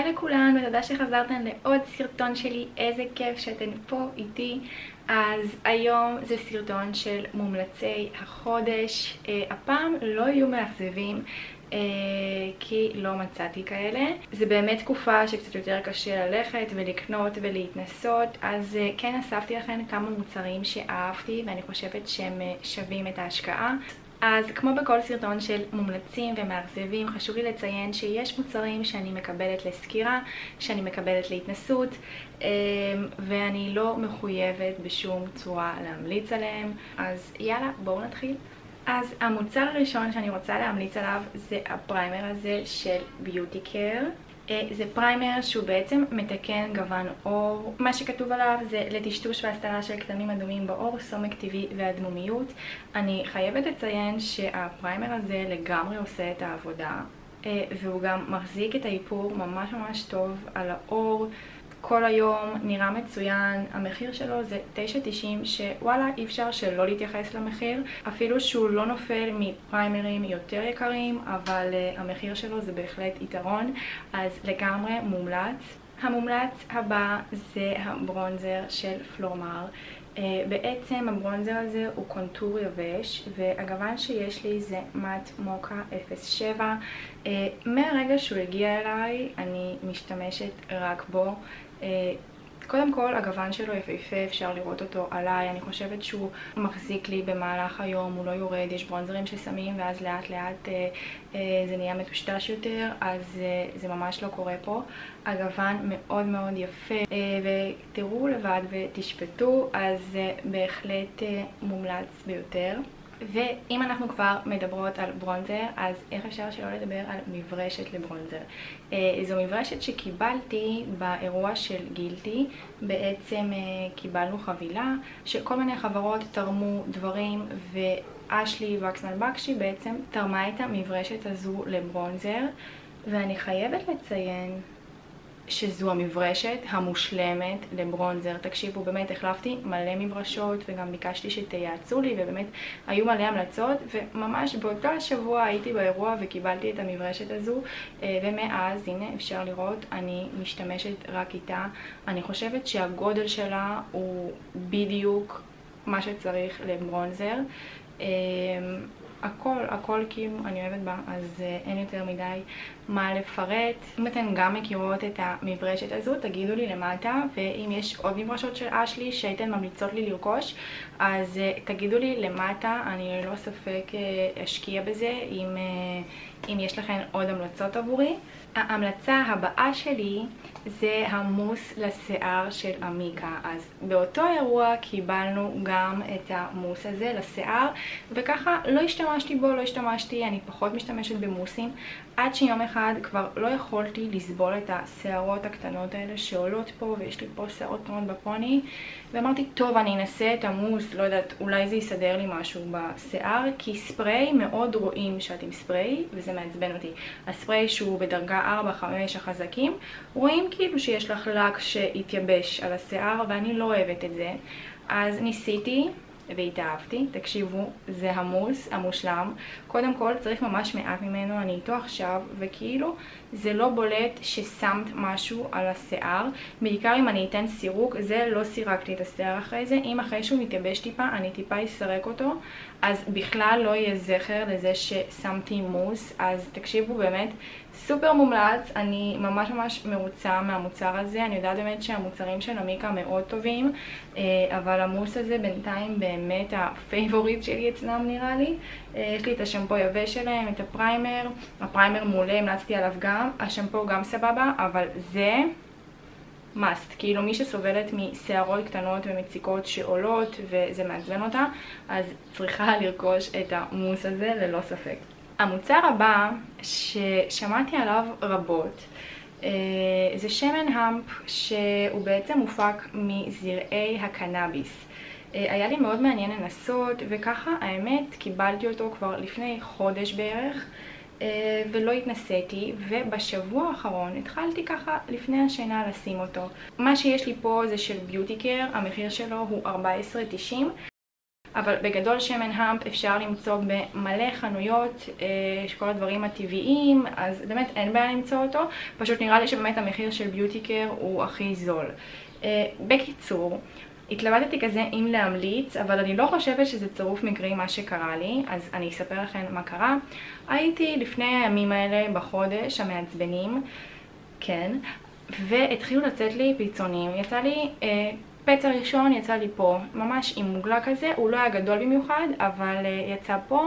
היי לכולן ותודה שחזרתן לעוד סרטון שלי, איזה כיף שאתן פה איתי. אז היום זה סרטון של מומלצי החודש. הפעם לא יהיו מאכזבים כי לא מצאתי כאלה. זה באמת תקופה שקצת יותר קשה ללכת ולקנות ולהתנסות, אז כן אספתי לכם כמה מוצרים שאהבתי ואני חושבת שהם שווים את ההשקעה. אז כמו בכל סרטון של מומלצים ומאכזבים, חשוב לי לציין שיש מוצרים שאני מקבלת לסקירה, שאני מקבלת להתנסות, ואני לא מחויבת בשום צורה להמליץ עליהם. אז יאללה, בואו נתחיל. אז המוצר הראשון שאני רוצה להמליץ עליו זה הפריימר הזה של ביוטי קר. זה פריימר שהוא בעצם מתקן גוון עור. מה שכתוב עליו זה לטשטוש והסתרה של כתמים אדומים בעור, סומק טבעי ואדמומיות. אני חייבת לציין שהפריימר הזה לגמרי עושה את העבודה, והוא גם מחזיק את האיפור ממש טוב על העור כל היום, נראה מצוין. המחיר שלו זה 9.90, שוואלה אי אפשר שלא להתייחס למחיר, אפילו שהוא לא נופל מפריימרים יותר יקרים, אבל המחיר שלו זה בהחלט יתרון, אז לגמרי מומלץ. המומלץ הבא זה הברונזר של פלורמר. בעצם הברונזר הזה הוא קונטור יבש, והגוון שיש לי זה מאט מוקה 07. מהרגע שהוא הגיע אליי אני משתמשת רק בו. קודם כל הגוון שלו יפהפה, אפשר לראות אותו עליי, אני חושבת שהוא מחזיק לי במהלך היום, הוא לא יורד. יש ברונזרים ששמים ואז לאט לאט זה נהיה מטושטש יותר, אז זה ממש לא קורה פה. הגוון מאוד יפה, ותראו לבד ותשפטו, אז זה בהחלט מומלץ ביותר. ואם אנחנו כבר מדברות על ברונזר, אז איך אפשר שלא לדבר על מברשת לברונזר. זו מברשת שקיבלתי באירוע של גילטי. בעצם קיבלנו חבילה שכל מיני חברות תרמו דברים, ואשלי וקסמן בקשי בעצם תרמה את המברשת הזו לברונזר, ואני חייבת לציין שזו המברשת המושלמת לברונזר. תקשיבו, באמת החלפתי מלא מברשות וגם ביקשתי שתייעצו לי, ובאמת היו מלא המלצות, וממש באותו השבוע הייתי באירוע וקיבלתי את המברשת הזו, ומאז הנה אפשר לראות אני משתמשת רק איתה. אני חושבת שהגודל שלה הוא בדיוק מה שצריך לברונזר. הכל כאילו אני אוהבת בה, אז אין יותר מדי מה לפרט. אם אתן גם מכירות את המברשת הזו תגידו לי למטה, ואם יש עוד מברשות של אשלי שהייתן ממליצות לי לרכוש אז תגידו לי למטה, אני ללא ספק אשקיע בזה אם יש לכן עוד המלצות עבורי. ההמלצה הבאה שלי זה המוס לשיער של אמיקה. אז באותו אירוע קיבלנו גם את המוס הזה לשיער, וככה לא השתמשתי בו, אני פחות משתמשת במוסים, עד שיום אחד כבר לא יכולתי לסבול את השערות הקטנות האלה שעולות פה, ויש לי פה שערות קטנות בפוני, ואמרתי טוב אני אנסה את המוס, לא יודעת, אולי זה יסדר לי משהו בשיער, כי ספרי מאוד רואים שאת עם ספרי וזה מעצבן אותי. הספרי שהוא בדרגה 4-5 החזקים רואים כאילו שיש לך לק שהתייבש על השיער, ואני לא אוהבת את זה. אז ניסיתי והתאהבתי. תקשיבו, זה המוס המושלם. קודם כל צריך ממש מעט ממנו, אני איתו עכשיו, וכאילו זה לא בולט ששמת משהו על השיער, בעיקר אם אני אתן סירוק. זה לא סירקתי את השיער אחרי זה, אם אחרי שהוא מתייבש טיפה אני טיפה אסרק אותו, אז בכלל לא יהיה זכר לזה ששמתי מוס. אז תקשיבו, באמת סופר מומלץ, אני ממש מרוצה מהמוצר הזה. אני יודעת באמת שהמוצרים של אמיקה מאוד טובים, אבל המוס הזה בינתיים באמת הפייבוריט שלי אצלם נראה לי. יש לי את השמפו יבש שלהם, את הפריימר, הפריימר מעולה, המלצתי עליו גם, השמפו גם סבבה, אבל זה מאסט, כאילו מי שסובלת משערות קטנות ומציקות שעולות וזה מעצבן אותה, אז צריכה לרכוש את המוס הזה ללא ספק. המוצר הבא ששמעתי עליו רבות זה שמן המפ, שהוא בעצם מופק מזרעי הקנאביס. היה לי מאוד מעניין לנסות, וככה האמת קיבלתי אותו כבר לפני חודש בערך ולא התנסיתי, ובשבוע האחרון התחלתי ככה לפני השינה לשים אותו. מה שיש לי פה זה של ביוטי קר, המחיר שלו הוא 14.90. אבל בגדול שמן המפ אפשר למצוא במלא חנויות, כל הדברים הטבעיים, אז באמת אין בעיה למצוא אותו, פשוט נראה לי שבאמת המחיר של ביוטיקר הוא הכי זול. בקיצור, התלבטתי כזה אם להמליץ, אבל אני לא חושבת שזה צירוף מקרי מה שקרה לי, אז אני אספר לכם מה קרה. הייתי לפני הימים האלה בחודש המעצבנים, כן, והתחילו לצאת לי פיצונים. יצא לי פצע ראשון, יצא לי פה, ממש עם מוגלה כזה, הוא לא היה גדול במיוחד, אבל יצא פה,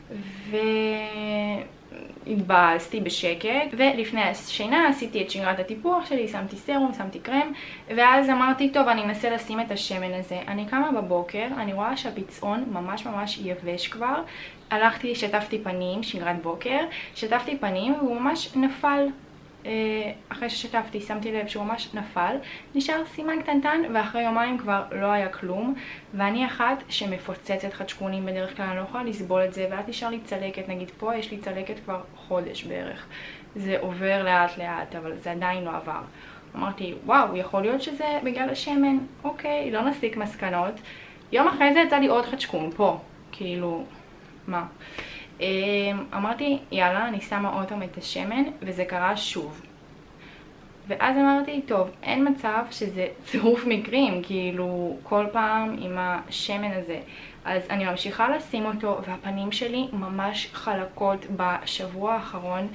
התבאסתי בשקט, ולפני השינה עשיתי את שגרת הטיפוח שלי, שמתי סרום, שמתי קרם, ואז אמרתי, טוב, אני אנסה לשים את השמן הזה. אני קמה בבוקר, אני רואה שהפיצעון ממש ממש יבש כבר, הלכתי, שטפתי פנים, שגרת בוקר, שטפתי פנים, והוא ממש נפל. אחרי ששטפתי, שמתי לב שהוא ממש נפל, נשאר סימן קטנטן, ואחרי יומיים כבר לא היה כלום, ואני אחת שמפוצצת חדשקונים בדרך כלל, אני לא יכולה לסבול את זה, ואז נשאר לי צלקת, נגיד פה יש לי צלקת כבר חודש בערך, זה עובר לאט לאט, אבל זה עדיין לא עבר. אמרתי, וואו, יכול להיות שזה בגלל השמן, אוקיי, לא נסיק מסקנות. יום אחרי זה יצא לי עוד חדשקון, פה, כאילו, מה? אמרתי, יאללה, אני שמה עוד פעם את השמן, וזה קרה שוב. ואז אמרתי, טוב, אין מצב שזה צירוף מקרים, כאילו, כל פעם עם השמן הזה. אז אני ממשיכה לשים אותו, והפנים שלי ממש חלקות בשבוע האחרון.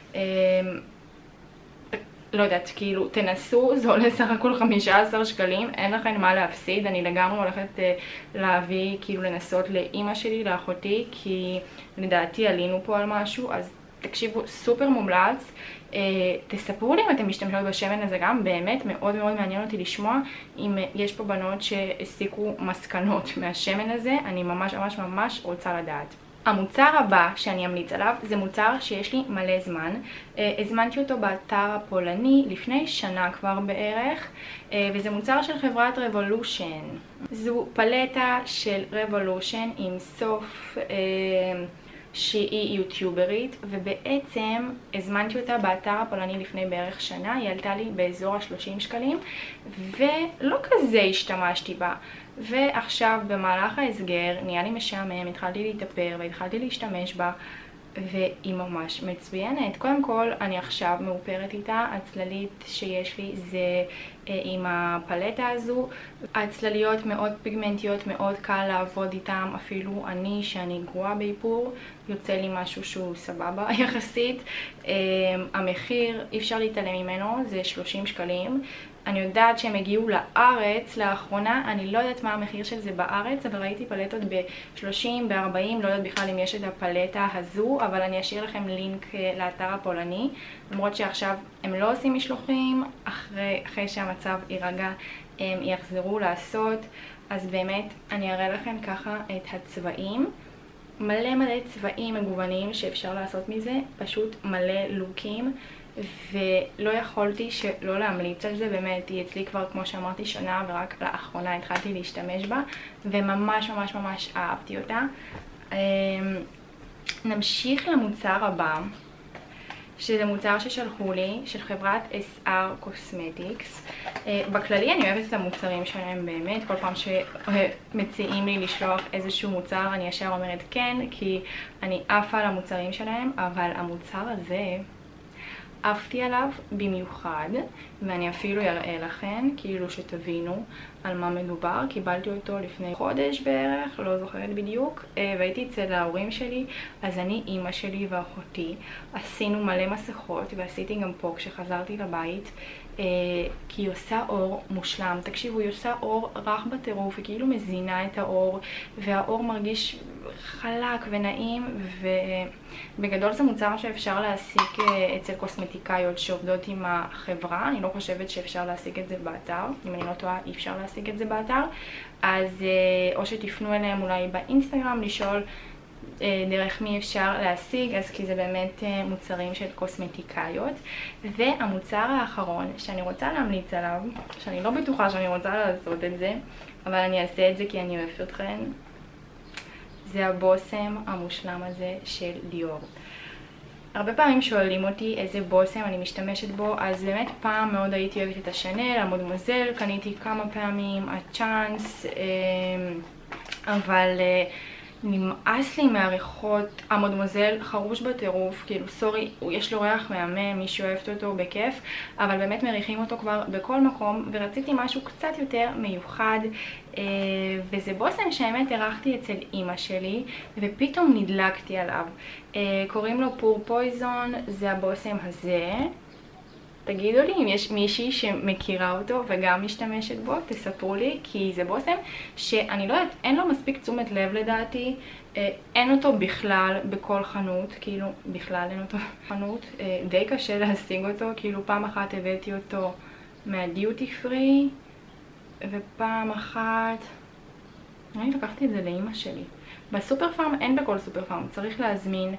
לא יודעת, כאילו, תנסו, זה עולה סך הכל 15 שקלים, אין לכם מה להפסיד, אני לגמרי הולכת להביא, כאילו, לנסות לאמא שלי, לאחותי, כי לדעתי עלינו פה על משהו, אז תקשיבו, סופר מומלץ, תספרו לי אם אתם משתמשות בשמן הזה גם, באמת מאוד מאוד מעניין אותי לשמוע אם יש פה בנות שהסיקו מסקנות מהשמן הזה, אני ממש ממש ממש רוצה לדעת. המוצר הבא שאני אמליץ עליו זה מוצר שיש לי מלא זמן, הזמנתי אותו באתר הפולני לפני שנה כבר בערך, וזה מוצר של חברת רבולושן. זו פלטה של רבולושן עם סוף שהיא יוטיוברית, ובעצם הזמנתי אותה באתר הפולני לפני בערך שנה, היא עלתה לי באזור ה-30 שקלים, ולא כזה השתמשתי בה. ועכשיו במהלך ההסגר נהיה לי משעמם, התחלתי להתאפר והתחלתי להשתמש בה, והיא ממש מצוינת. קודם כל, אני עכשיו מאופרת איתה, הצללית שיש לי זה עם הפלטה הזו. הצלליות מאוד פיגמנטיות, מאוד קל לעבוד איתם, אפילו אני שאני גרועה באיפור, יוצא לי משהו שהוא סבבה יחסית. המחיר, אי אפשר להתעלם ממנו, זה 30 שקלים. אני יודעת שהם הגיעו לארץ לאחרונה, אני לא יודעת מה המחיר של זה בארץ, אבל ראיתי פלטות ב-30, ב-40, לא יודעת בכלל אם יש את הפלטה הזו, אבל אני אשאיר לכם לינק לאתר הפולני, למרות שעכשיו הם לא עושים משלוחים, אחרי שהמצב יירגע הם יחזרו לעשות, אז באמת אני אראה לכם ככה את הצבעים, מלא מלא צבעים מגוונים שאפשר לעשות מזה, פשוט מלא לוקים, ולא יכולתי שלא להמליץ על זה, באמת היא אצלי כבר כמו שאמרתי שנה, ורק לאחרונה התחלתי להשתמש בה, וממש ממש ממש אהבתי אותה. נמשיך למוצר הבא, שזה מוצר ששלחו לי, של חברת SR Cosmetics. בכללי אני אוהבת את המוצרים שלהם באמת, כל פעם שמציעים לי לשלוח איזשהו מוצר אני ישר אומרת כן, כי אני עפה על המוצרים שלהם, אבל המוצר הזה עפתי עליו במיוחד, ואני אפילו אראה לכם, כאילו שתבינו על מה מדובר. קיבלתי אותו לפני חודש בערך, לא זוכרת בדיוק, והייתי אצל ההורים שלי, אז אני, אמא שלי ואחותי, עשינו מלא מסכות, ועשיתי גם פה כשחזרתי לבית, כי היא עושה אור מושלם. תקשיבו, היא עושה אור רך בטירוף, היא כאילו מזינה את האור, והאור מרגיש חלק ונעים, ובגדול זה מוצר שאפשר להשיג אצל קוסמטיקאיות שעובדות עם החברה. אני לא חושבת שאפשר להשיג את זה באתר, אם אני לא טועה אי אפשר להשיג את זה באתר, אז או שתפנו אליהם אולי באינסטגרם לשאול דרך מי אפשר להשיג, אז כי זה באמת מוצרים של קוסמטיקאיות. והמוצר האחרון שאני רוצה להמליץ עליו, שאני לא בטוחה שאני רוצה לעשות את זה, אבל אני אעשה את זה כי אני אוהבת אתכם, זה הבושם המושלם הזה של דיור. הרבה פעמים שואלים אותי איזה בושם אני משתמשת בו, אז באמת פעם מאוד הייתי אוהבת את השנל, המודמוזל, קניתי כמה פעמים, הצ'אנס, אבל נמאס לי מהריחות. המדמוזל חרוש בטירוף, כאילו סורי, יש לו ריח מהמם, מי שאוהבת אותו בכיף, אבל באמת מריחים אותו כבר בכל מקום, ורציתי משהו קצת יותר מיוחד, וזה בושם שהאמת ערכתי אצל אמא שלי, ופתאום נדלקתי עליו. קוראים לו פור פויזון, זה הבושם הזה. תגידו לי אם יש מישהי שמכירה אותו וגם משתמשת בו, תספרו לי, כי זה בושם שאני לא יודעת, אין לו מספיק תשומת לב לדעתי, אין אותו בכלל בכל חנות, כאילו בכלל אין אותו בחנות, די קשה להשיג אותו, כאילו פעם אחת הבאתי אותו מהדיוטי פרי, ופעם אחת אני לקחתי את זה לאמא שלי. בסופר פארם, אין בכל סופר פארם, צריך להזמין.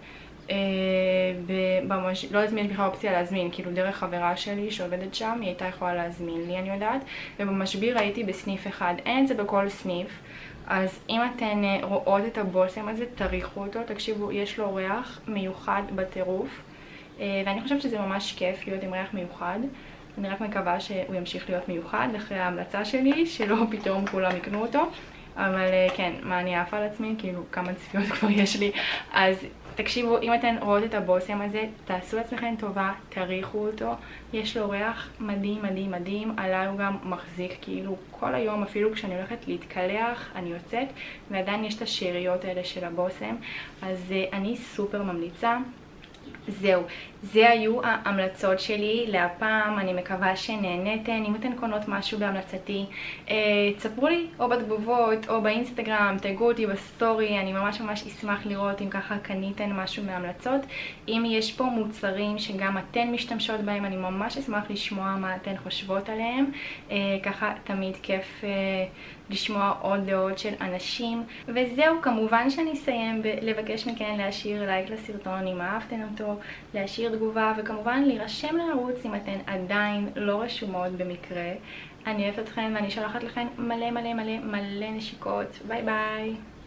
לא יודעת אם יש בכלל אופציה להזמין, כאילו דרך חברה שלי שעובדת שם, היא הייתה יכולה להזמין לי, אני יודעת, ובמשביר הייתי בסניף אחד, אין את זה בכל סניף, אז אם אתן רואות את הבושם הזה, תריחו אותו, תקשיבו, יש לו ריח מיוחד בטירוף, ואני חושבת שזה ממש כיף להיות עם ריח מיוחד. אני רק מקווה שהוא ימשיך להיות מיוחד אחרי ההמלצה שלי, שלא פתאום כולם יקנו אותו, אבל כן, מה אני עפה על עצמי, כאילו כמה צפיות כבר יש לי, אז תקשיבו, אם אתן רואות את הבושם הזה, תעשו לעצמכם טובה, תריחו אותו, יש לו ריח מדהים מדהים מדהים, עליי הוא גם מחזיק כאילו כל היום, אפילו כשאני הולכת להתקלח, אני יוצאת, ועדיין יש את השאריות האלה של הבושם, אז אני סופר ממליצה. זהו, זה היו ההמלצות שלי להפעם, אני מקווה שנהנתן. אם אתן קונות משהו בהמלצתי, תספרו לי או בתגובות או באינסטגרם, תגעו אותי בסטורי, אני ממש אשמח לראות אם ככה קניתן משהו מההמלצות. אם יש פה מוצרים שגם אתן משתמשות בהם, אני ממש אשמח לשמוע מה אתן חושבות עליהם, ככה תמיד כיף לשמוע עוד דעות של אנשים. וזהו, כמובן שאני אסיים לבקש מכן להשאיר לייק לסרטון אם אהבתן אותו, להשאיר תגובה, וכמובן להירשם לערוץ אם אתן עדיין לא רשומות במקרה. אני אוהבת אתכן ואני שולחת לכן מלא מלא מלא מלא נשיקות. ביי ביי.